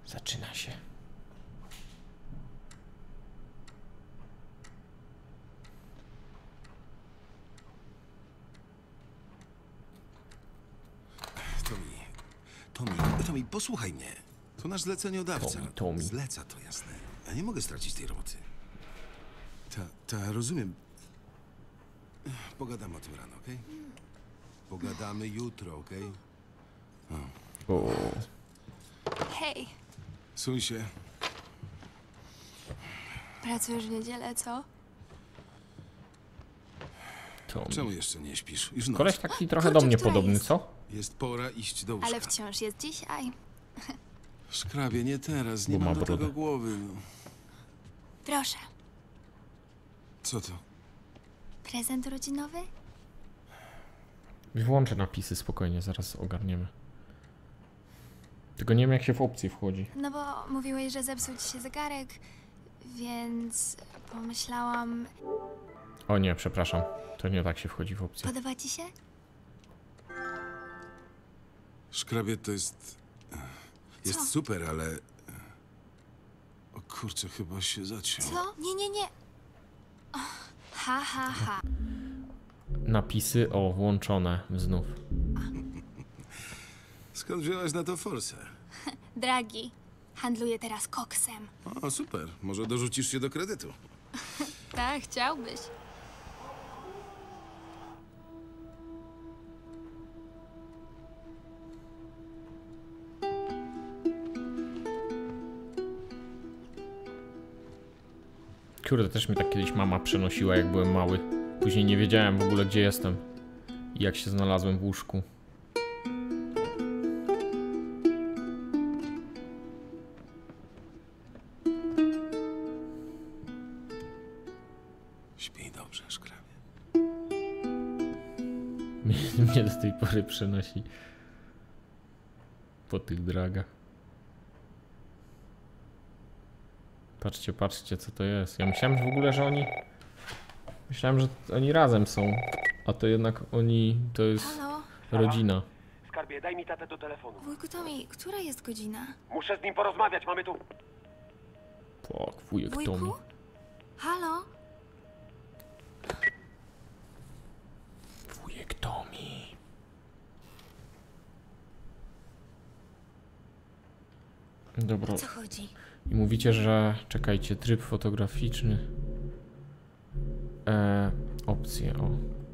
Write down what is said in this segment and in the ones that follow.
Zaczyna się. Tommy, posłuchaj mnie. To nasz zleceniodawca. Tommy. Zleca to, jasne. Ja nie mogę stracić tej roboty. Rozumiem. Pogadamy o tym rano, okej? Pogadamy jutro, okej? O, Hej, Suń się. pracujesz w niedzielę, co? Tommy. Czemu jeszcze nie śpisz? Już noc. Koleś taki trochę Kurczę, do mnie która podobny, jest? co? Jest pora iść do łóżka. Ale wciąż jest dzisiaj. Szkrabie, nie teraz. Nie Bo ma mam do brodę. tego głowy. No. Proszę, Co to? prezent urodzinowy? Wyłączę napisy spokojnie, zaraz ogarniemy. Tylko nie wiem jak się w opcję wchodzi. No bo mówiłeś, że zepsuł ci się zegarek, więc pomyślałam... O nie, przepraszam. To nie tak się wchodzi w opcję. Podoba ci się? Szkrabie to jest... Jest Co? super, ale... O kurczę, chyba się zaciął. Co? Nie. Och, ha. Napisy, o, włączone znów. Skąd wziąłeś na to forsę? Dragi, handluję teraz koksem. O, super. Może dorzucisz się do kredytu. Tak, chciałbyś. Kurde, też mi tak kiedyś mama przenosiła, jak byłem mały. Później nie wiedziałem w ogóle, gdzie jestem i jak się znalazłem w łóżku. Śpij dobrze, szkrabie. Mnie do tej pory przenosi po tych dragach. Patrzcie, co to jest. Ja myślałem w ogóle, że oni... Myślałem, że oni razem są. A to jednak oni... To jest Halo? rodzina. Skarbie, daj mi tatę do telefonu. Wujku Tommy, która jest godzina? Muszę z nim porozmawiać, mamy tu... Tak, wujek Tommy. Wujku? Halo? Wujek Tommy. Dobra. O co chodzi? I mówicie, że... Czekajcie, tryb fotograficzny. Opcje, o.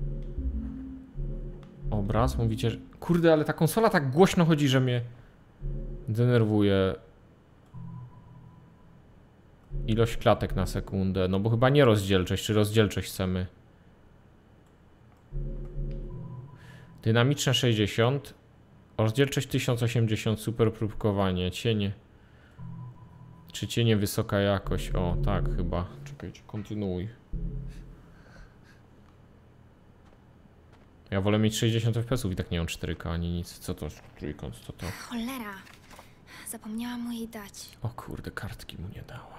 Obraz, mówicie, że... Kurde, ale ta konsola tak głośno chodzi, że mnie denerwuje. Ilość klatek na sekundę. No bo chyba nie rozdzielczość, czy rozdzielczość chcemy. Dynamiczne 60. Rozdzielczość 1080, super próbkowanie, cienie. Czy cienie wysoka jakość? O, tak chyba. Czekajcie, kontynuuj. Ja wolę mieć 60 fps i tak nie mam 4K ani nic. Co to? Trójkąt, co to? Cholera. Zapomniałam mu jej dać. O kurde, kartki mu nie dała.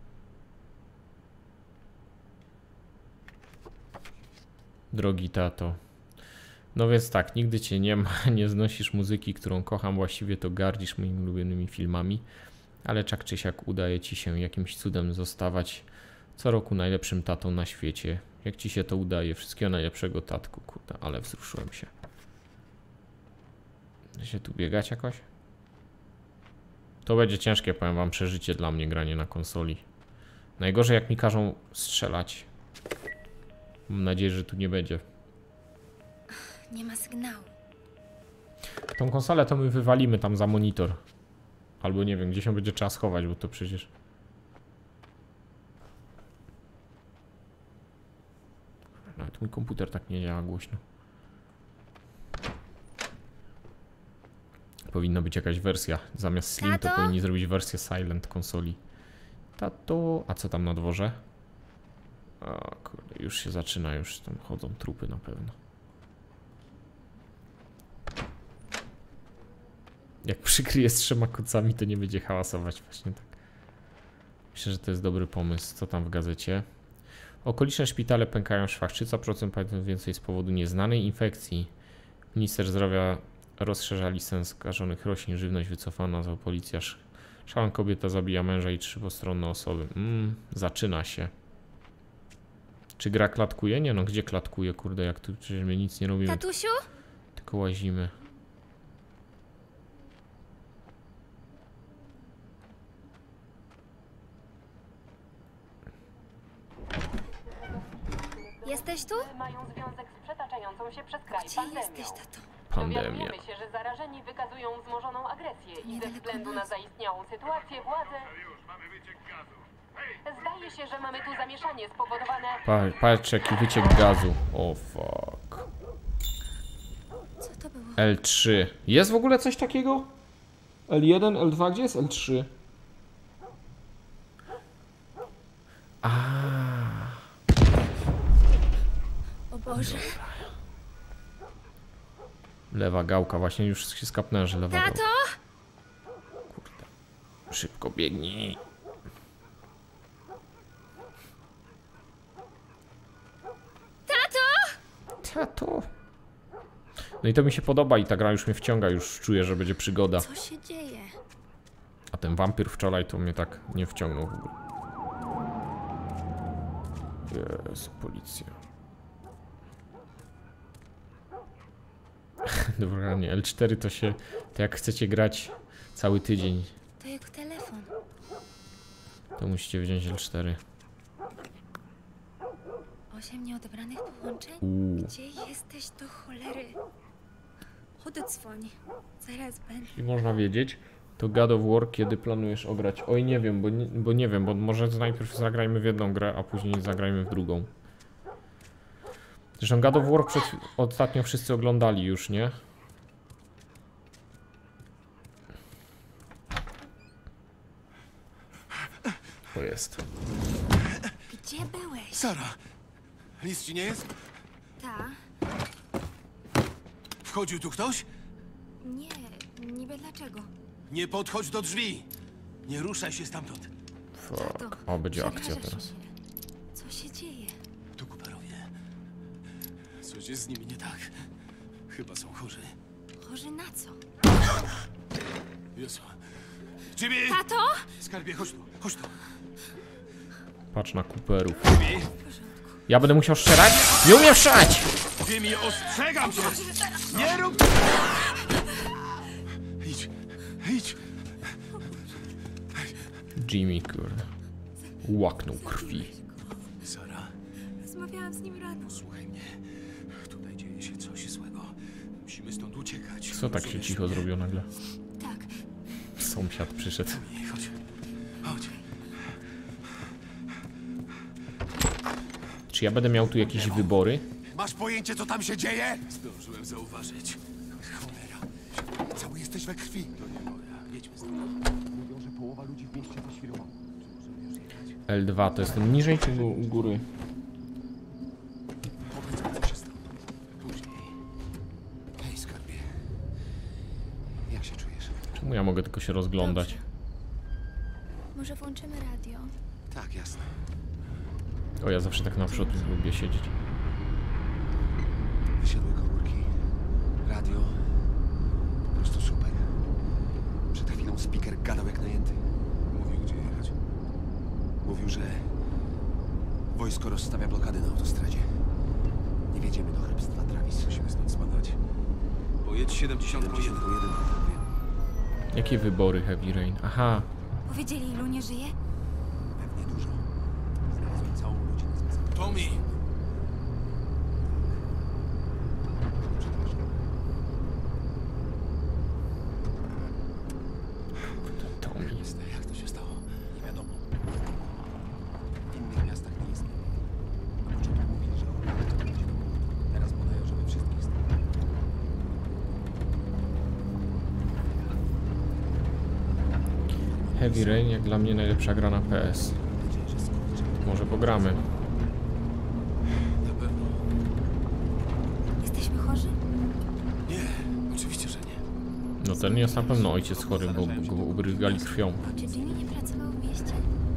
Drogi tato. No więc tak, nigdy cię nie ma, nie znosisz muzyki, którą kocham, właściwie to gardzisz moimi ulubionymi filmami, ale czak czy siak udaje ci się jakimś cudem zostawać co roku najlepszym tatą na świecie. Jak ci się to udaje, wszystkiego najlepszego, tatku, kurde, ale wzruszyłem się. Da się tu biegać jakoś? To będzie ciężkie, powiem wam, przeżycie dla mnie granie na konsoli. Najgorzej jak mi każą strzelać. Mam nadzieję, że tu nie będzie. Nie ma sygnału. Tą konsolę to my wywalimy tam za monitor. Albo nie wiem, gdzie się będzie trzeba schować, bo to przecież... Nawet mój komputer tak nie działa głośno. Powinna być jakaś wersja. Zamiast Slim to Tato? powinni zrobić wersję Silent konsoli. Tato... A co tam na dworze? O kurde, już się zaczyna, już tam chodzą trupy na pewno. Jak przykryje z 3 kucami, to nie będzie hałasować właśnie tak. Myślę, że to jest dobry pomysł. Co tam w gazecie? Okoliczne szpitale pękają szwachczyca, procent więcej z powodu nieznanej infekcji. Minister zdrowia rozszerza listę skażonych roślin, żywność wycofana, policja Szalona kobieta zabija męża i 3 postronne osoby. Zaczyna się. Czy gra klatkuje? Nie no, gdzie klatkuje, kurde, jak tu przecież my nic nie robimy. Tatusiu? Tylko łazimy. Jesteś tu? Mają związek z przetaczającą się przez kraj Gdzie pandemią. jesteś, tato? Pandemia. Dowiadujemy się, że zarażeni wykazują wzmożoną agresję i ze Niedaleko względu na nas. zaistniałą sytuację władze... Zdaje się, że mamy tu zamieszanie spowodowane... Patrz jaki wyciek gazu. O fuck. Co to było? L3. Jest w ogóle coś takiego? L1, L2, gdzie jest L3? O Boże. Lewa gałka, właśnie już się skapnęła, że lewa Tato? gałka. Kurde. Szybko biegnij. Tato! No i to mi się podoba i ta gra już mnie wciąga, już czuję, że będzie przygoda. Co się dzieje? A ten wampir wczoraj to mnie tak nie wciągnął w ogóle. Jest policja. Dobra, nie, L4 to się... To jak chcecie grać cały tydzień, To jego telefon. to musicie wziąć L4. 8 nieodebranych połączeń? Gdzie jesteś do cholery? Odzwoń. Zaraz będę. I można wiedzieć, to God of War kiedy planujesz ograć? Oj, nie wiem, bo nie wiem, bo może najpierw zagrajmy w jedną grę, a później zagrajmy w drugą. Zresztą God of War ostatnio wszyscy oglądali już, nie? To jest. Gdzie byłeś? Sara, nic ci nie jest? Ta? Wchodził tu ktoś? Nie, niby dlaczego? Nie podchodź do drzwi! Nie ruszaj się stamtąd. Fuck. O, będzie akcja Przerażasz teraz. mnie. Co się dzieje? Tu Cooperowie. Coś jest z nimi nie tak. Chyba są chorzy. Chorzy na co? Jezu. Jimmy! Tato? Skarbie, chodź tu, chodź tu. Patrz na Cooperów. Jimmy! Ja będę musiał strzelać? Nie umiem strzelać! Jimmy, ostrzegam cię! Nie rób... Idź, idź. Jimmy, kurde. Łaknął krwi. Sara, Rozmawiałam z nim rano. słuchaj mnie. Tutaj dzieje się coś złego. Musimy stąd uciekać. Co tak się Rozumiesz cicho mnie? zrobiło nagle? Tak. Sąsiad przyszedł. Nie, chodź. Chodź. Czy ja będę miał tu jakieś wybory? Masz pojęcie, co tam się dzieje? Zdążyłem zauważyć. Cholera. Cały jesteś we krwi. To nie moja. Jedźmy stąd. Mówią, że połowa ludzi w mieście zaświrowała. Czy możemy już jechać? L2 to jest ten niżej czy u góry? Powiedz mi, co się stało. Później. Hej, skarbie. Jak się czujesz? Czemu ja mogę tylko się rozglądać? Dobrze. Może włączymy radio? Tak, jasne. O, ja zawsze tak na przód lubię siedzieć. Wysiadły komórki. Radio. Po prostu super. Przed chwilą speaker gadał jak najęty. Mówił, gdzie jechać. Mówił, że wojsko rozstawia blokady na autostradzie. Nie wjedziemy do hrabstwa Travis. Musimy stąd spadać. Pojedź 71. Jakie wybory, Heavy Rain? Aha, Powiedzieli, ilu nie żyje? Pewnie dużo. Znalazłem całą rodzinę z Tommy! Tommy. Jak to się stało? Nie wiadomo. W innych miastach nie istnieje. Na początku mówili, że to będzie domu. Teraz podają, że we wszystkich stronach. Heavy Rain jak dla mnie najlepsza gra na PS. Może pogramy. Na pewno. Jesteśmy chorzy? Nie, oczywiście, że nie. No ten jest na pewno ojciec chory, bo go ubrygali krwią. Czy Jimmy nie pracował w mieście?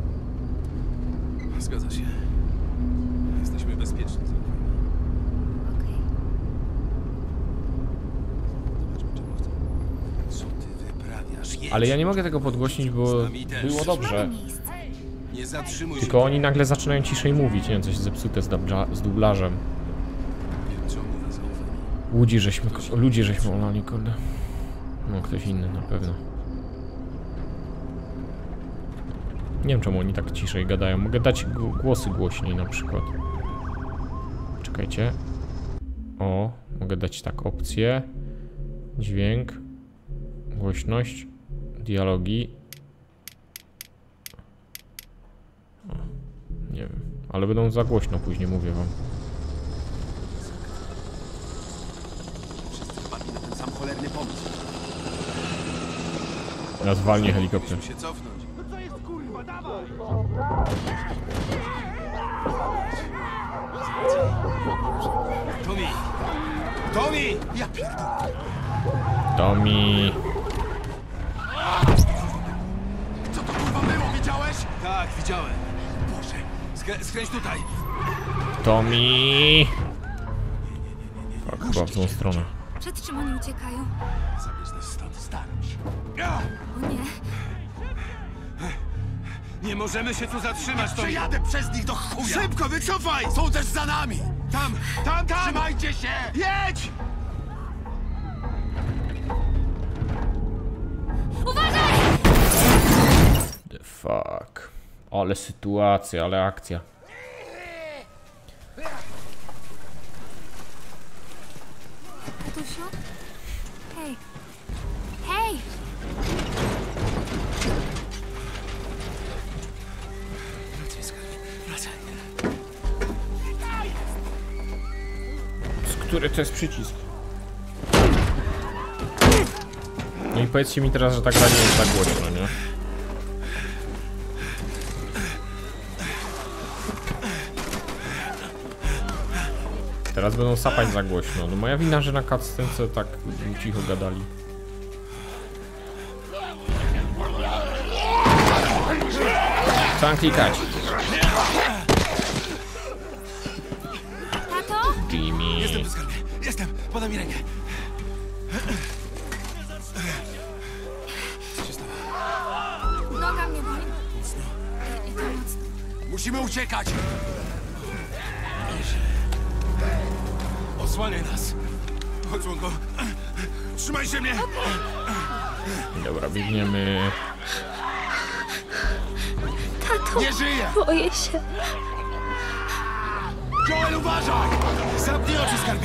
Zgadza się. Jesteśmy bezpieczni. Okej. Zobaczmy, czego chcą. Co ty wyprawiasz? Ale ja nie mogę tego podgłośnić, bo było dobrze. Miejsce. Nie zatrzymuj Tylko oni nagle zaczynają ciszej mówić, nie wiem, coś zepsute z dublażem. Ludzi żeśmy olali, kurde. No, ktoś inny na pewno. Nie wiem, czemu oni tak ciszej gadają. Mogę dać głosy głośniej na przykład. Czekajcie. O, mogę dać tak opcję. Dźwięk. Głośność. Dialogi. O, nie wiem, ale będą za głośno później, mówię wam. Wszyscy wpadli na ten sam cholerny pomysł. Teraz walnie helikopter. Musimy się cofnąć. Tommy! Tommy! Ja pierdolę! Tommy! Co to kurwa było? Widziałeś? Tak, widziałem. Boże, skręć tutaj. Tommy! Tak, chyba w tą stronę. Przed czym oni uciekają? Zabierz nas stąd, staram się. O nie. Nie możemy się tu zatrzymać, to przejadę przez nich do chuja! Szybko, wycofaj! Są też za nami! Tam! Trzymajcie się! Jedź! The fuck. Ale sytuacja, ale akcja. Tatusiu? Hej. Hej! Wracaj. Który to jest przycisk? No i powiedzcie mi teraz, że ta gra nie jest tak głośno, nie? Teraz będą sapać za głośno. No moja wina, że na cutscence tak cicho gadali. Trzeba klikać. Tato? Jimmy. Jestem w skarbie. Jestem. Podaj mi rękę. Co się stało? Noga mnie boli. Mocno. I to mocno. Musimy uciekać! Osłaniaj nas! Odsłon go! Trzymaj się mnie! Dobra, biegniemy. Tato, Nie żyje! boję się. Joel, uważaj! Zamknij oczy, skarbie!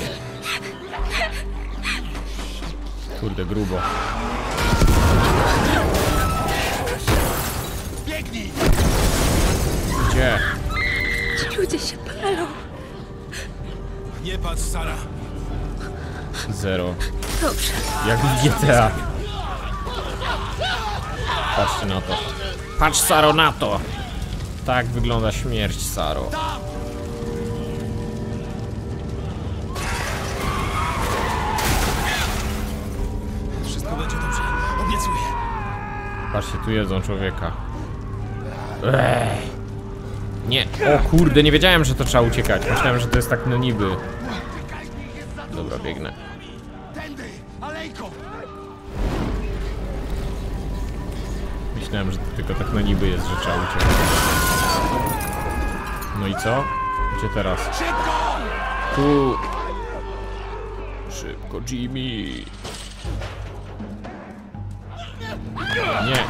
Kurde, grubo. Biegnij! Gdzie? Ci ludzie się palą. Nie patrz, Sara! Zero. Dobrze. Jak w GTA. Patrzcie na to. Patrz, Saro, na to! Tak wygląda śmierć, Saro. Wszystko będzie dobrze. Obiecuję. Patrzcie, tu jedzą człowieka. Nie. O kurde, nie wiedziałem, że to trzeba uciekać. Myślałem, że to jest tak no niby. Dobra, biegnę. Tędy! Alejko! Myślałem, że to tylko tak no niby jest, że trzeba uciekać. No i co? Gdzie teraz? Szybko! Tu. Szybko, Jimmy. Nie.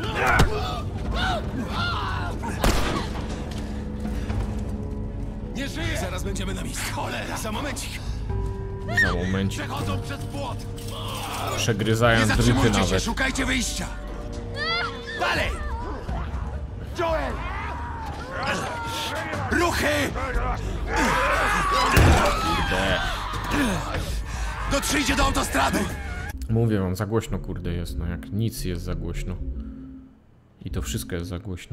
Nie żyje! Zaraz będziemy na miejscu. Cholera! Za momencik! Za momencik. Przechodzą przez płot! Nie Przegryzając dryty zatrzymujcie się! nawet. Szukajcie wyjścia! Dalej! Joel! Ruchy! Kurde. Dotrzyjcie do autostrady! Mówię wam, za głośno kurde jest, no jak nic jest za głośno. I to wszystko jest za głośno.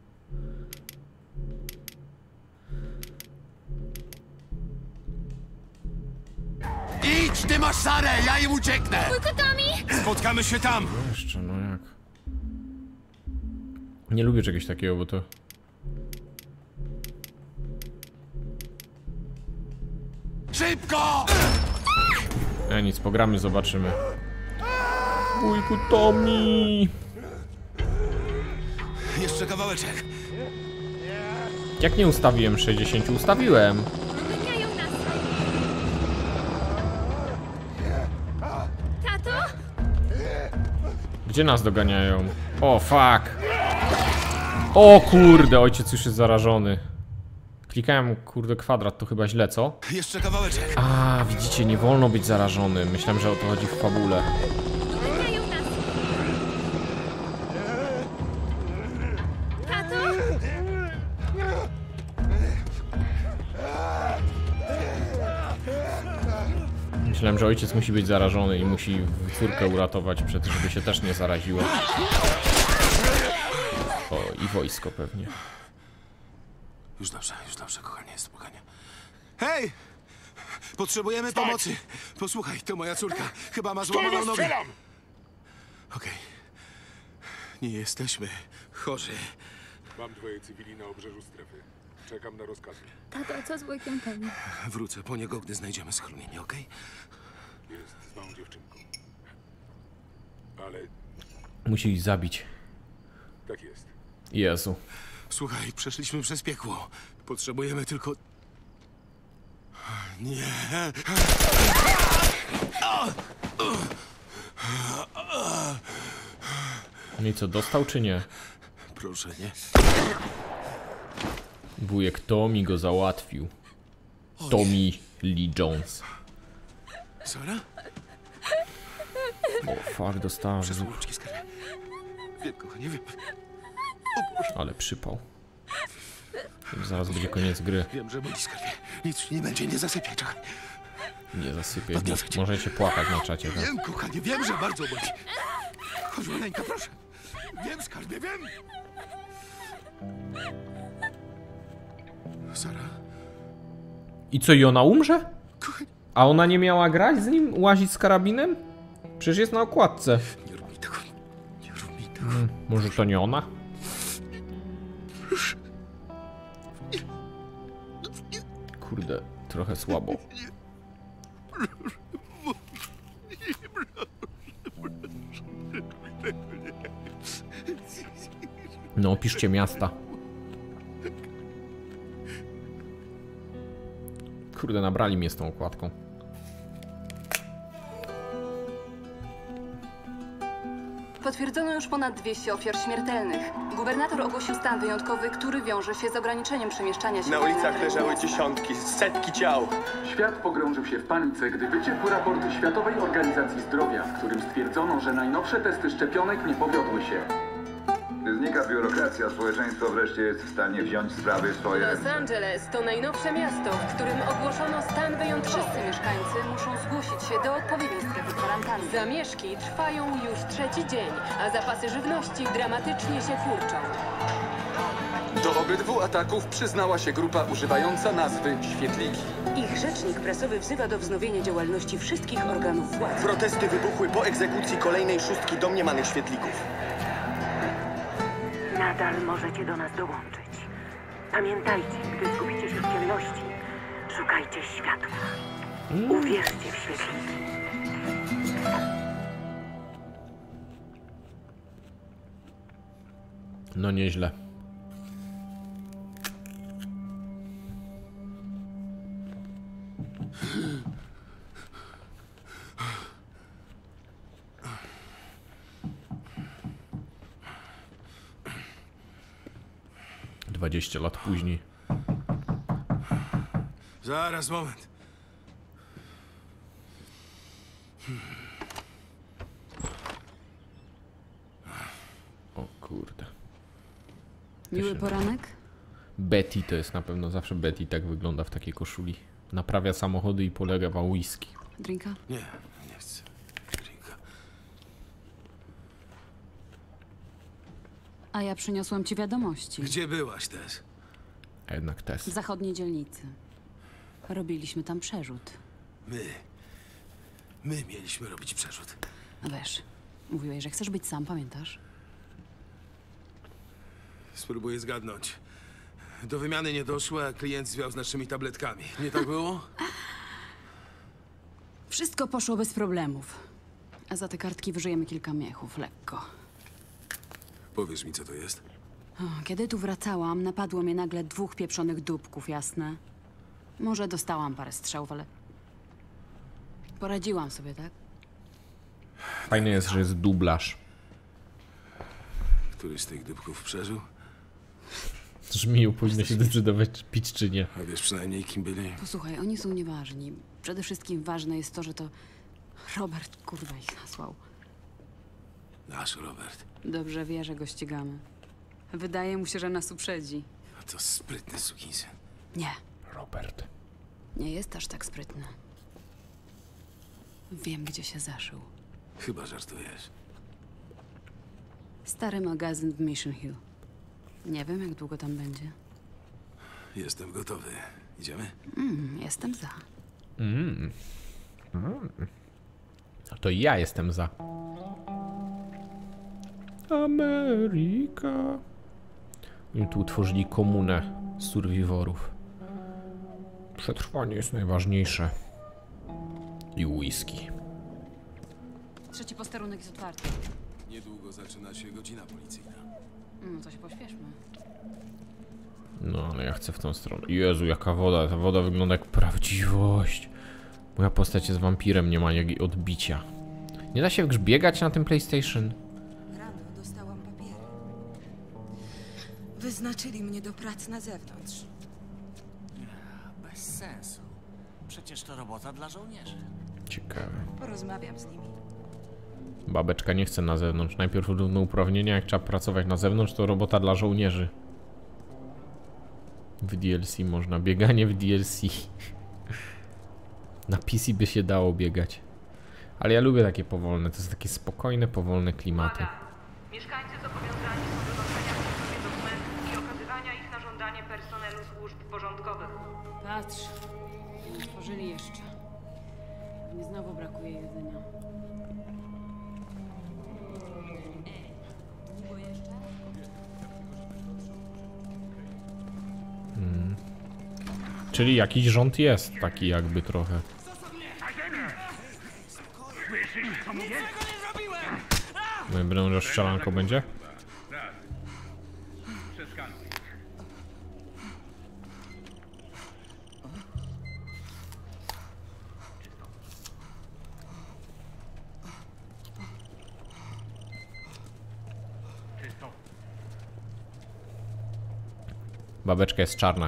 Idź, ty masz Sarę, ja im ucieknę! Kotami! Spotkamy się tam! Jeszcze, no jak. Nie lubię czegoś takiego, bo to... Szybko! Nic, pogramy, zobaczymy. Wujku Tommy! Jeszcze kawałeczek. Jak nie ustawiłem 60? Ustawiłem. Doganiają nas! Tato? Gdzie nas doganiają? O, fuck! O kurde, ojciec już jest zarażony. Klikałem, kurde, kwadrat, to chyba źle, co? Jeszcze kawałeczek. A, widzicie, nie wolno być zarażonym. Myślałem, że o to chodzi w fabule. Doganiają nas! Tato? Myślałem, że ojciec musi być zarażony i musi córkę uratować, żeby się też nie zaraziła. O, i wojsko pewnie. Już dobrze, kochanie, spokojnie. Hej! Potrzebujemy pomocy. Posłuchaj, to moja córka. Chyba ma złamaną nogę. Okej. Nie jesteśmy chorzy. Mam dwoje cywili na obrzeżu strefy. Czekam na rozkazy. Tato, co z wujkiem Tommy? Wrócę po niego, gdy znajdziemy schronienie, okej? Jest z małą dziewczynką. Ale Musi ich zabić. tak jest. Jezu. Słuchaj, przeszliśmy przez piekło. Potrzebujemy tylko... Nie. No i co, dostał czy nie? Proszę, nie. Wujek Tommy go załatwił. Tommy Lee Jones. Sara? O, fuck, dostałem. Przesuń łuczki, skarbie. Wiem, kochanie, wiem. Ale przypał. Zaraz będzie koniec gry. Wiem, że boli, skarbie. Nic ci nie będzie, nie zasypiaj, czekaj. Nie zasypię. Podniosę cię. Możecie płakać na czacie. Tak? Wiem, kochanie, wiem, że bardzo boli. Chodź, maleńka, proszę. Wiem, skarbie, wiem. Sara? I co, i ona umrze? Kochanie, A ona nie miała grać z nim? Łazić z karabinem? Przecież jest na okładce. nie rób mi tego. Nie rób mi tego. Może to nie ona? Kurde, trochę słabo. No, opiszcie miasta. Kurde, nabrali mnie z tą okładką. Potwierdzono już ponad 200 ofiar śmiertelnych. Gubernator ogłosił stan wyjątkowy, który wiąże się z ograniczeniem przemieszczania się. Na ulicach leżały dziesiątki, setki ciał. Świat pogrążył się w panice, gdy wyciekły raporty Światowej Organizacji Zdrowia, w którym stwierdzono, że najnowsze testy szczepionek nie powiodły się. Gdy znika biurokracja, społeczeństwo wreszcie jest w stanie wziąć sprawy w swoje Los ręce. Angeles to najnowsze miasto, w którym ogłoszono stan wyjątkowy. Wszyscy mieszkańcy muszą zgłosić się do odpowiedniej strefy kwarantanny. Zamieszki trwają już trzeci dzień, a zapasy żywności dramatycznie się kurczą. Do obydwu ataków przyznała się grupa używająca nazwy Świetliki. Ich rzecznik prasowy wzywa do wznowienia działalności wszystkich organów władzy. Protesty wybuchły po egzekucji kolejnej szóstki domniemanych świetlików. Nadal możecie do nas dołączyć. Pamiętajcie, gdy zgubicie się w ciemności, szukajcie światła. Uwierzcie w świetliki. No nieźle. Dwadzieścia lat później. Zaraz, moment. O kurde. Miły poranek? Betty to jest na pewno, zawsze Betty tak wygląda w takiej koszuli. Naprawia samochody i polega whisky. Drinka? Nie, nie chcę. Drinka. A ja przyniosłam ci wiadomości. Gdzie byłaś, Tess? A jednak W test. zachodniej dzielnicy. Robiliśmy tam przerzut. My mieliśmy robić przerzut. A wiesz, mówiłeś, że chcesz być sam, pamiętasz? Spróbuję zgadnąć. Do wymiany nie doszło, a klient zwiał z naszymi tabletkami. Nie tak było? Wszystko poszło bez problemów. A za te kartki wyżyjemy kilka miechów, lekko. Powiesz mi, co to jest? Kiedy tu wracałam, napadło mnie nagle 2 pieprzonych dupków, jasne? Może dostałam parę strzałów, ale... poradziłam sobie, tak? Fajne jest, że jest dublaż. Któryś z tych dupków przeżył? Żmiju powinno się decydować, pić czy nie. A wiesz przynajmniej, kim byli? Posłuchaj, oni są nieważni. Przede wszystkim ważne jest to, że to Robert, kurwa, ich nasłał. Nasz Robert. Dobrze wie, że go ścigamy. Wydaje mu się, że nas uprzedzi. A to sprytny sukinsyn. Nie. Robert. Nie jest aż tak sprytny. Wiem, gdzie się zaszył. Chyba żartujesz. Stary magazyn w Mission Hill. Nie wiem, jak długo tam będzie. Jestem gotowy. Idziemy? Jestem za. To ja jestem za. Ameryka. I tu utworzyli komunę survivorów. Przetrwanie jest najważniejsze. I whisky. 3. posterunek jest otwarty. Niedługo zaczyna się godzina policyjna. To się pośpieszmy. No, ale ja chcę w tą stronę. Jezu, jaka woda. Ta woda wygląda jak prawdziwość. Moja postać jest wampirem, nie ma jak odbicia. Nie da się już biegać na tym PlayStation? Rano dostałam papiery. Wyznaczyli mnie do pracy na zewnątrz. Bez sensu. Przecież to robota dla żołnierzy. Ciekawe. Porozmawiam z nimi. Babeczka nie chce na zewnątrz. Najpierw równouprawnienia, jak trzeba pracować na zewnątrz, to robota dla żołnierzy. W DLC można. Bieganie w DLC. Na PC by się dało biegać. Ale ja lubię takie powolne. To są takie spokojne, powolne klimaty. Mieszkańcy zobowiązani są do noszenia przy sobie dokumentów i okazywania ich na żądanie personelu służb porządkowych. Patrz. Otworzyli jeszcze. Pewnie znowu brakuje jedzenia. Czyli jakiś rząd jest taki jakby trochę. No i będą rozstrzelanką będzie? Babeczka jest czarna.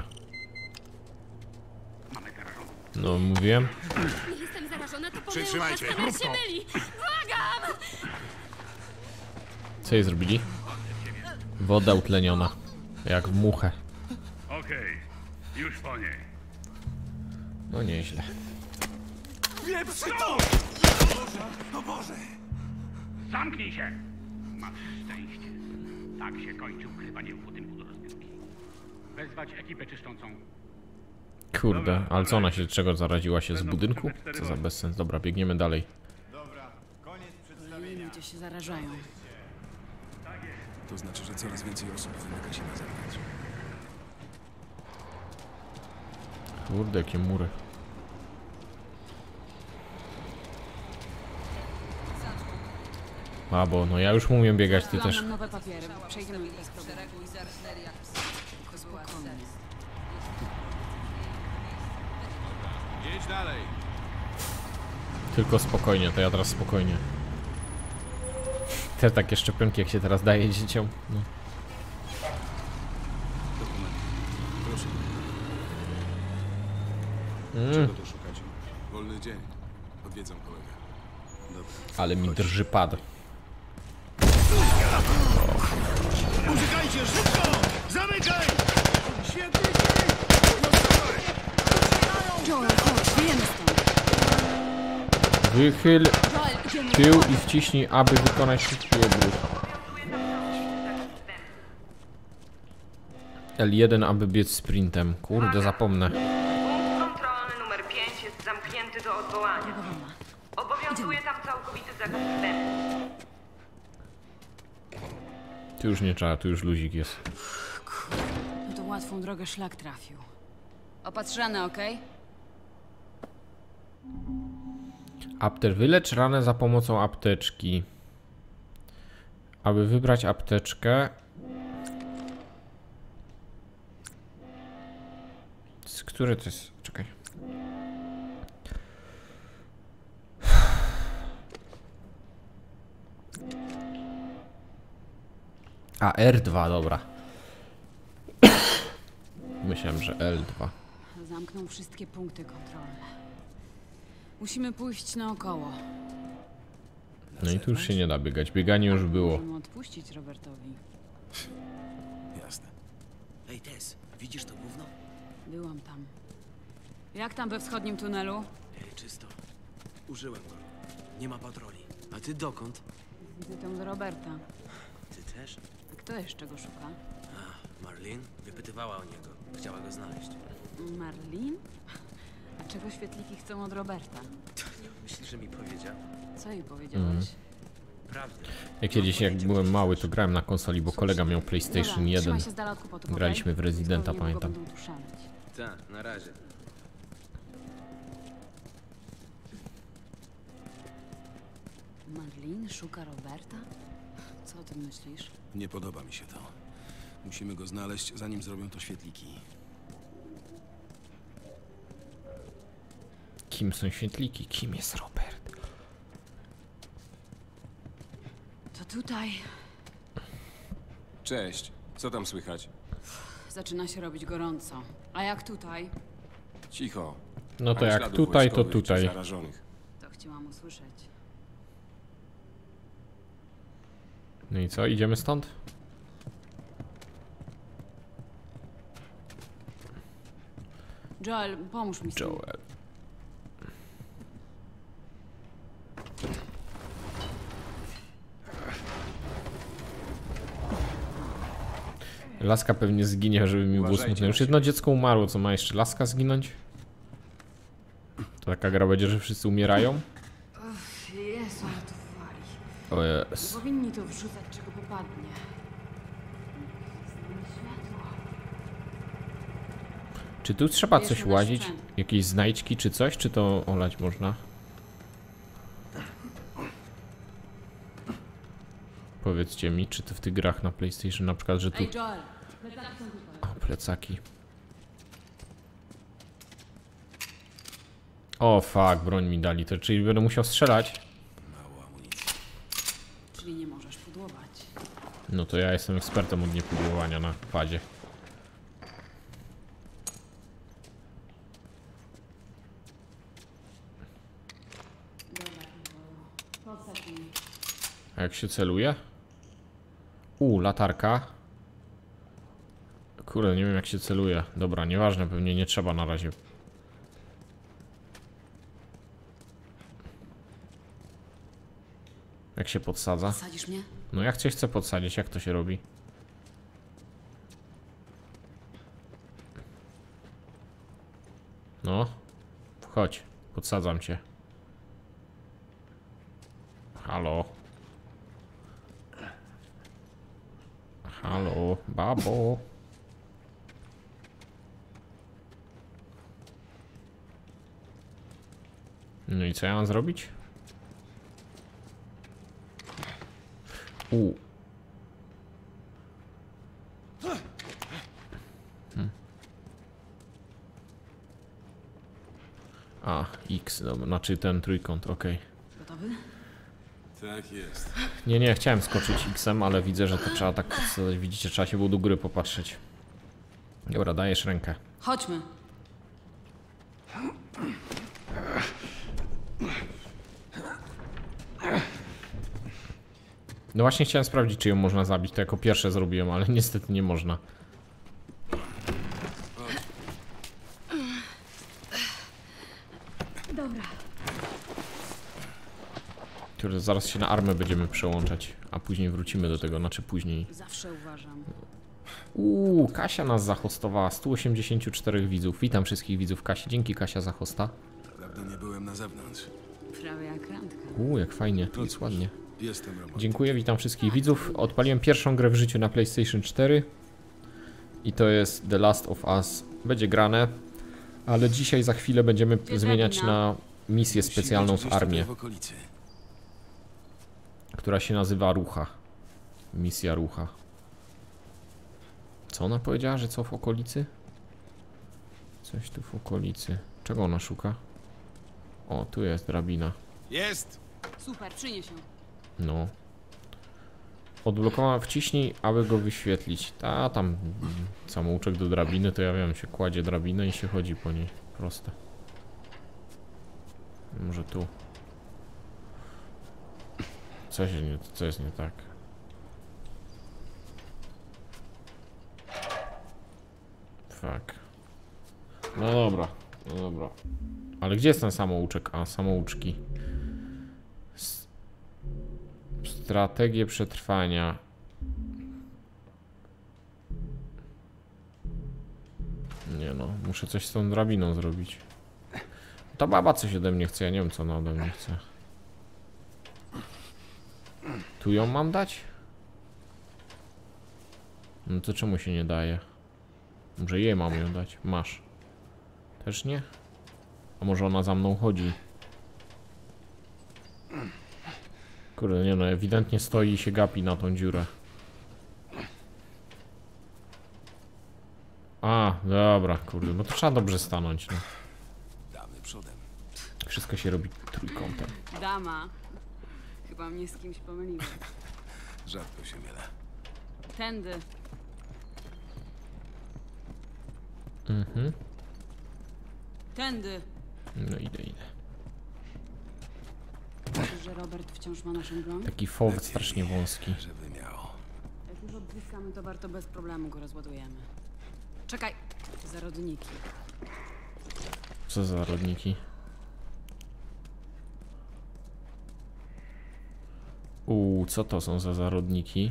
No, mówiłem. Nie jestem zarażona, to Przytrzymajcie. się myli. Błagam! Co jej zrobili? Woda utleniona. Jak w muchę. Okej, już po niej. No nieźle. Wieprzy to! O Boże! Zamknij się! Masz szczęście. Tak się kończy ukrywanie w budynku do rozgrywki. Wezwać ekipę czyszczącą. Kurde, ale co ona się, czego zaraziła się z budynku? Co za bezsens. Dobra, biegniemy dalej. Dobra, koniec przedstawienia. Ludzie się zarażają. To znaczy, że coraz więcej osób wymyka się na zewnątrz. Kurde, jakie mury. A, bo no ja już umiem biegać, ty też. Mam nowe papiery, przejdziemy bez problemu. Spokojnie. Jedź dalej. Tylko spokojnie, to ja teraz spokojnie. Te takie szczepionki, jak się teraz daje dzieciom. No. Dokument. Proszę. Czego tu szukać? Wolny dzień. Odwiedzam kolegę. Dobra. Ale mi drży pad. Uciekajcie, szybko! Zamykaj! Świetny Joel, chodź, wiemy stąd. Wychyl tył i wciśnij, aby wykonać szybki obrót. L1, aby biec sprintem. Kurde, zapomnę. Punkt kontrolny numer 5 jest zamknięty do odwołania. Obowiązuje tam całkowity zakaz wstępu. Tu już nie trzeba, tu już luzik jest. No to łatwą drogę szlak trafił. Opatrzane, okej? Wylecz ranę za pomocą apteczki. Aby wybrać apteczkę... Które to jest? Czekaj. A, R2, dobra. Myślałem, że L2. Zamknął wszystkie punkty kontrolne. Musimy pójść naokoło. No i tu już się nie da biegać. Bieganie już było. Możemy odpuścić Robertowi. Jasne. Ej, Tess, widzisz to gówno? Byłam tam. Jak tam we wschodnim tunelu? Czysto. Użyłem go. Nie ma patroli. A ty dokąd? Widzę tam do Roberta. Ty też? A kto jeszcze go szuka? Marlin wypytywała o niego. Chciała go znaleźć. Marlin? A czego świetliki chcą od Roberta? Myślisz, że mi powiedział? Co jej powiedziałeś? Prawdę. Ja kiedyś, jak byłem mały, to grałem na konsoli, bo kolega miał PlayStation 1. Trzymaj się z dala od kłopotów, okej? Graliśmy w Residenta, Niedługo pamiętam. będą tu szaleć. Tak, na razie. Marlin szuka Roberta? Co o tym myślisz? Nie podoba mi się to. Musimy go znaleźć, zanim zrobią to świetliki. Kim są świetliki? Kim jest Robert? To tutaj. Cześć. Co tam słychać? Zaczyna się robić gorąco. A jak tutaj? Cicho. No to Ani jak śladów tutaj, to wojskowych czy tutaj. zarażonych. To chciałam usłyszeć. No i co? Idziemy stąd? Joel, pomóż mi z tym. Joel. Laska pewnie zginie, żeby mi było smutno. Już jedno dziecko umarło, co ma jeszcze laska zginąć? To taka gra będzie, że wszyscy umierają? Jezu, ale to wali. O jest. Nie powinni to wrzucać, czego popadnie. Światło. Czy tu trzeba Bierzmy coś nasz łazić? sprzęt. Jakieś znajdźki czy coś? Czy to olać można? Powiedzcie mi, czy to w tych grach na PlayStation na przykład, że tu... Ej, Joel, plecaki są tutaj. O, plecaki. O, fuck, broń mi dali. To czyli będę musiał strzelać? Czyli nie możesz pudłować. No to ja jestem ekspertem od niepudłowania na padzie. A jak się celuje? Latarka. Kurde, nie wiem jak się celuje. Dobra, nieważne, pewnie nie trzeba na razie. Jak się podsadza? Sadzisz mnie? No jak cię chcę podsadzić, jak to się robi? No. Chodź, podsadzam cię. Halo. Halo, babo. No i co ja mam zrobić? A, X, dobra, znaczy ten trójkąt, okej. Gotowy? Tak jest. Nie, chciałem skoczyć X-em, ale widzę, że to trzeba tak podstawić. Widzicie, trzeba się było do góry popatrzeć. Dobra, dajesz rękę. Chodźmy. No właśnie chciałem sprawdzić, czy ją można zabić. To jako pierwsze zrobiłem, ale niestety nie można. Dobra. Kurde, zaraz się na armę będziemy przełączać, a później wrócimy do tego, znaczy później. Zawsze uważam. Kasia nas zahostowała, 184 widzów. Witam wszystkich widzów Kasi, dzięki Kasia za hosta. Dawno nie byłem na zewnątrz. Prawie jak randka. Jak fajnie, to jest ładnie. Jestem romantykiem. Dziękuję, witam wszystkich widzów. Odpaliłem pierwszą grę w życiu na PlayStation 4 i to jest The Last of Us. Będzie grane, ale dzisiaj za chwilę będziemy zmieniać na misję specjalną w armię, która się nazywa Rucha. Misja Rucha. Co ona powiedziała, że co w okolicy? Coś tu w okolicy. Czego ona szuka? O, tu jest drabina. Jest! Super, przynieś ją. No. Odblokowana, wciśnij, aby go wyświetlić. Tam samouczek do drabiny, to ja wiem, się kładzie drabinę i się chodzi po niej. Proste. Może tu. Co jest nie tak? Fuck. No dobra, no dobra. Ale gdzie jest ten samouczek? A, samouczki. Strategie przetrwania. Nie no, muszę coś z tą drabiną zrobić. Ta baba coś ode mnie chce, ja nie wiem co ona ode mnie chce. Tu ją mam dać? No to czemu się nie daje? Może jej mam ją dać? Masz. Też nie? A może ona za mną chodzi? Kurde, nie no, ewidentnie stoi i się gapi na tą dziurę. A, dobra, kurde, no to trzeba dobrze stanąć, no. Damy przodem. Wszystko się robi trójkątem. Dama. Chyba mnie z kimś pomyliłem. Rzadko się mylę. Tędy. Mhm. Tędy. No idę. Myślisz, że Robert wciąż ma naszą broń? Taki fowd strasznie wąski. Żeby miał. Jak już odzyskamy towar, to bez problemu go rozładujemy. Czekaj. Zarodniki. Co za zarodniki? Co to są za zarodniki?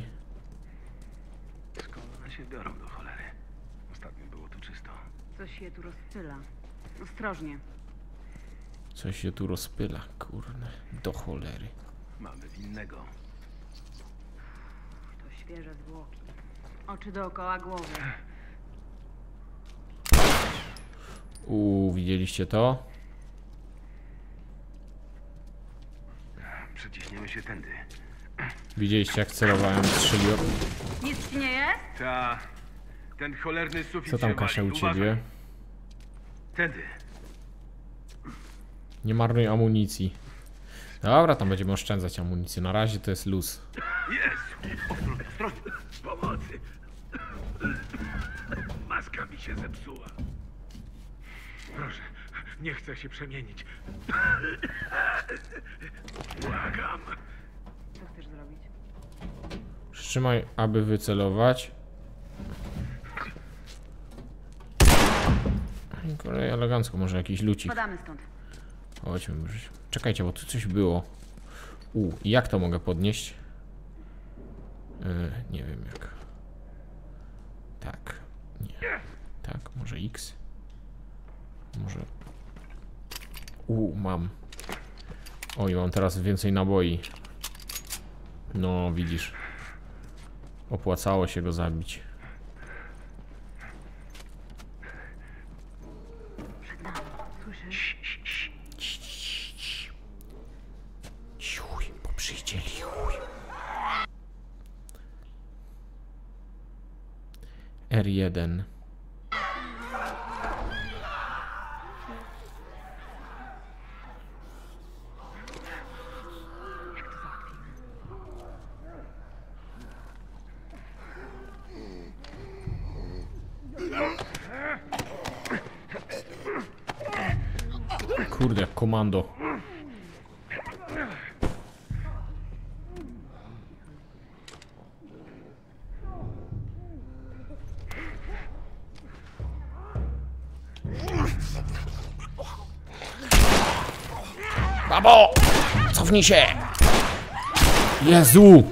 Skąd one się biorą do cholery? Ostatnio było tu czysto. Coś się tu rozpyla. Ostrożnie. Coś się tu rozpyla, kurde. Do cholery. Mamy winnego. To świeże zwłoki. Oczy dookoła głowy. Widzieliście to? Przeciśniemy się tędy. Widzieliście jak celowałem, strzeliłem? Nic ci nie jest? Ten cholerny sufit. Co tam, Kasia, u ciebie? Tędy. Nie marnuj amunicji. Dobra, tam będziemy oszczędzać amunicję. Na razie to jest luz. Jest! Ostrożnie! Pomocy! Maska mi się zepsuła. Proszę, nie chcę się przemienić. Błagam. Co chcesz zrobić? Przytrzymaj, aby wycelować. Kolej elegancko, może jakiś lucik. Podamy stąd. Chodźmy, czekajcie, bo tu coś było. Jak to mogę podnieść? Nie wiem jak. Tak. Nie. Tak, może X. Może. Mam. Oj, mam teraz więcej naboi. No, widzisz. Opłacało się go zabić. Przed nami. Słyszysz? Ciuj, bo przyjdzie lichuj. R1. Kurde, jak komando. Babo! Cofnij się! Jezu!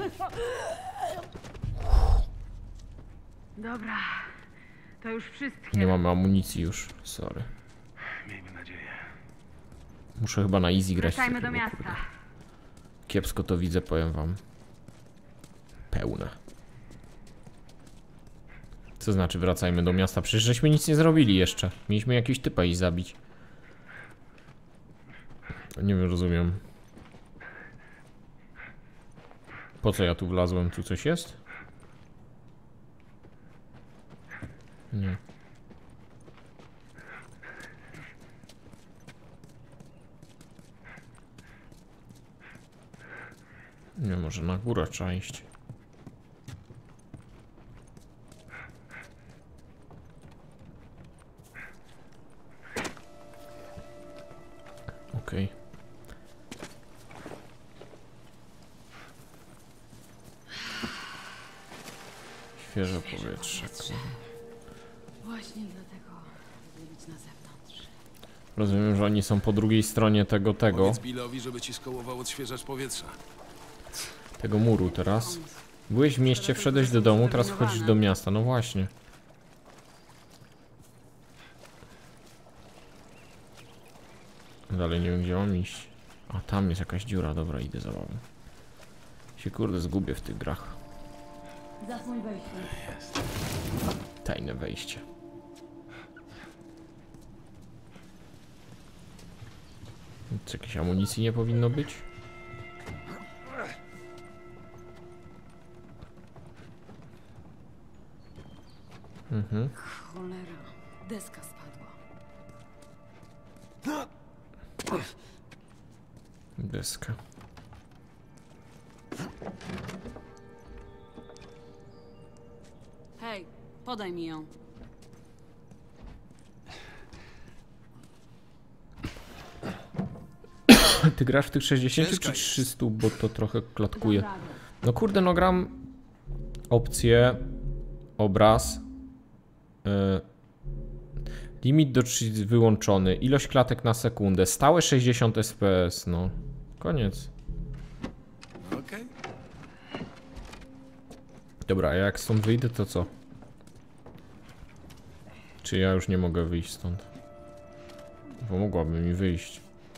Dobra. To już wszystkie. Nie mamy amunicji już, sorry. Miejmy nadzieję. Muszę chyba na easy grać. Wracajmy do miasta. Kurde. Kiepsko to widzę, powiem wam. Pełne. Co znaczy wracajmy do miasta? Przecież żeśmy nic nie zrobili jeszcze. Mieliśmy jakiegoś typa i zabić. Nie wiem, rozumiem. Po co ja tu wlazłem? Tu coś jest? Nie. Nie, może na górę trzeba iść. Okej. Świeże powietrze. Właśnie dlatego lubię być na zewnątrz. Rozumiem, że oni są po drugiej stronie tego. Powiedz Billowi, żeby ci skołował odświeżacz powietrza. Tego muru teraz. Byłeś w mieście, wszedłeś do domu, teraz wchodzisz do miasta. No właśnie. Dalej nie wiem, gdzie mam iść. A tam jest jakaś dziura, dobra, idę za wami. Się kurde zgubię w tych grach. Zasłoń wejście. Tajne wejście. Czy jakiejś amunicji nie powinno być? Mhm. Cholera, deska spadła. Deska. Hej, podaj mi ją. Ty grasz w tych 60 czy 300, bo to trochę klatkuje. No kurde, no gram opcję, obraz, limit do 30 wyłączony, ilość klatek na sekundę, stałe 60 fps, no koniec. Okej. Dobra, a jak stąd wyjdę, to co? Czy ja już nie mogę wyjść stąd? Bo mogłaby mi wyjść.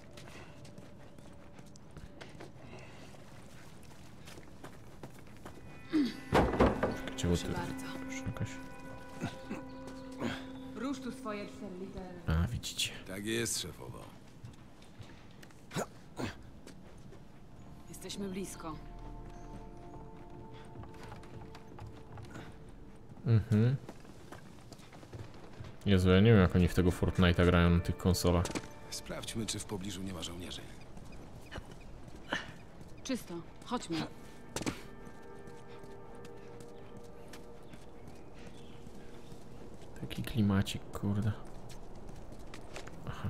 Czego ty? Jakaś... Rusz tu swoje 4 litery. A, widzicie. Tak jest, szefowo. Jesteśmy blisko. Mhm. Jezu, ja nie wiem, jak oni w tego Fortnite'a grają na tych konsolach. Sprawdźmy, czy w pobliżu nie ma żołnierzy. Czysto, chodźmy. Taki klimacik, kurde. Aha.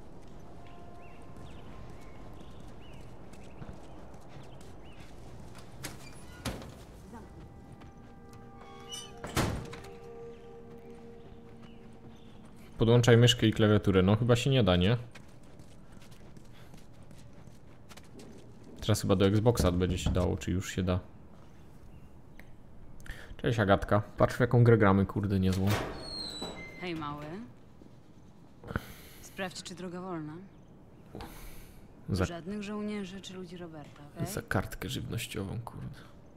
Podłączaj myszkę i klawiaturę. No chyba się nie da, nie? Teraz chyba do Xboxa będzie się dało, czy już się da. Cześć Agatka. Patrz, w jaką grę gramy, kurde, niezłą. Hej, mały. Sprawdź, czy droga wolna. Żadnych żołnierzy czy ludzi Roberta, okej? Za kartkę żywnościową, kurde.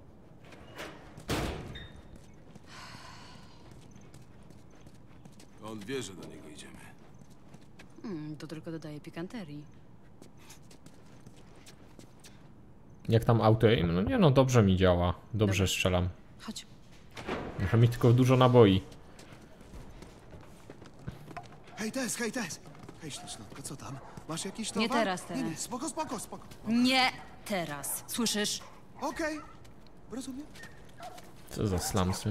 On wie, że do niego idziemy. To tylko dodaje pikanterii. Jak tam auto aim? No nie no, dobrze mi działa. Dobrze strzelam. Chodź. Muszę mieć tylko dużo naboi. Hej, Tess, hej, Tess! Hej, ślicznotko, co tam? Masz jakiś towar? Nie teraz, teraz. Nie, spoko, spoko, spoko. Nie teraz. Słyszysz? Okej. Rozumiem. Co za slamsy.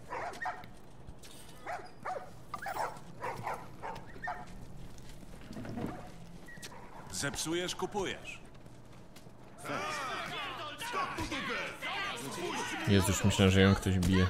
Zepsujesz, kupujesz. Jezu, już myślę, że ją ktoś bije.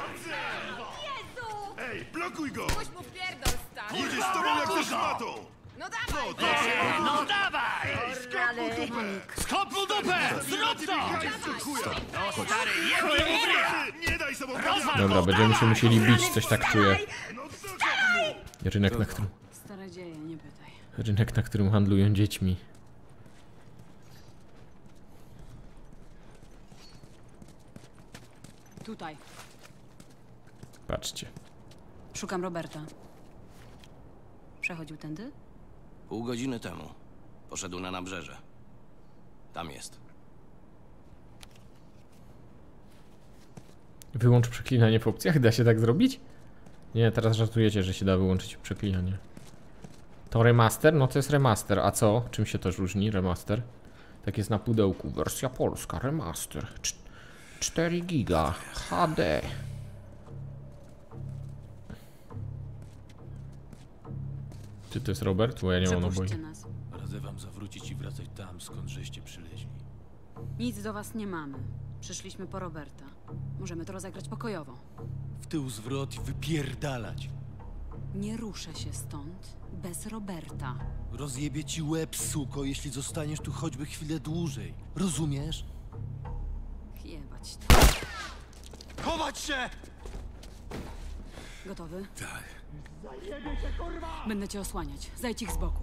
Ej, blokuj go! Puść mu wpierdol, stary! Jedziesz z tobą jak ze szmatą! No dawaj! No dawaj! Skop mu dupę! Zrób to! No stary, jedni mu wryja! Nie daj sobą... Dobra, będziemy się musieli bić, coś tak czuję. Rynek, na którym... Stare dzieje, nie pytaj. Rynek, na którym handlują dziećmi. Tutaj. Patrzcie. Szukam Roberta. Przechodził tędy? Pół godziny temu. Poszedł na nabrzeże. Tam jest. Wyłącz przeklinanie w opcjach? Da się tak zrobić? Nie, teraz żartujecie, że się da wyłączyć przeklinanie. To remaster? No to jest remaster. A co? Czym się to różni? Remaster? Tak jest na pudełku. Wersja polska. Remaster. 4 giga. HD. Czy to jest Robert? Bo ja nie mam naboi. Radzę wam zawrócić i wracać tam, skąd żeście przyleźli. Nic do was nie mamy. Przyszliśmy po Roberta. Możemy to rozegrać pokojowo. W tył zwrot i wypierdalać. Nie ruszę się stąd bez Roberta. Rozjebie ci łeb, suko, jeśli zostaniesz tu choćby chwilę dłużej. Rozumiesz? Jebać to. Chować się! Gotowy? Tak. Zajebie się, kurwa! Będę cię osłaniać. Zajdź ich z boku.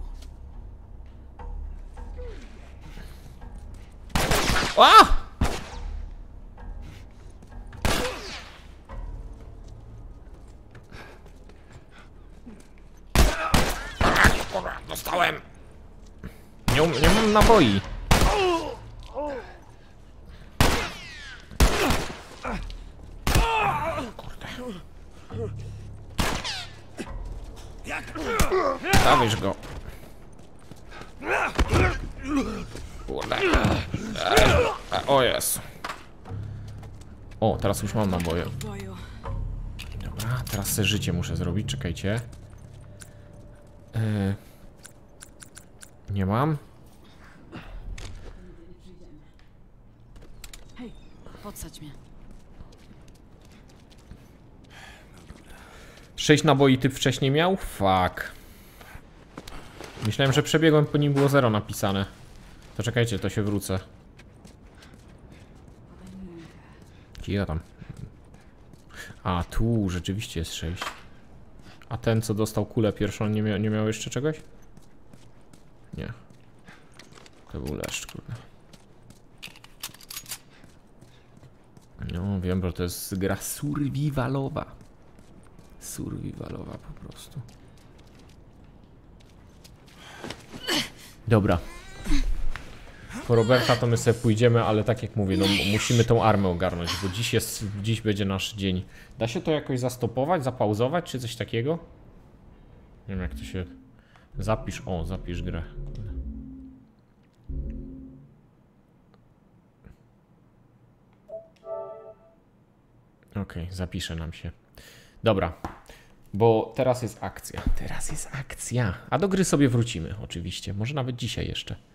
A! Dostałem. Nie mam naboi. Kurde. Dawaj go. Kurde. O jest. O, teraz już mam naboje. Dobra, teraz sobie życie muszę zrobić, czekajcie. Nie mam. Hej, podsadź mnie. 6 naboi typ wcześniej miał? Fuck. Myślałem, że przebiegłem, po nim było 0 napisane. To czekajcie, to się wrócę. Kija tam. A, tu rzeczywiście jest 6. A ten, co dostał kulę pierwszą, nie miał jeszcze czegoś? Nie. To był leszcz, kurde. No, wiem, bo to jest gra survivalowa. Survivalowa po prostu. Dobra. Po Roberta to my sobie pójdziemy, ale tak jak mówię, no musimy tą armę ogarnąć, bo dziś będzie nasz dzień. Da się to jakoś zastopować, zapauzować, czy coś takiego? Nie wiem, jak to się... Zapisz, o, zapisz grę. Okej, zapisze nam się. Dobra, bo teraz jest akcja. Teraz jest akcja. A do gry sobie wrócimy, oczywiście. Może nawet dzisiaj jeszcze.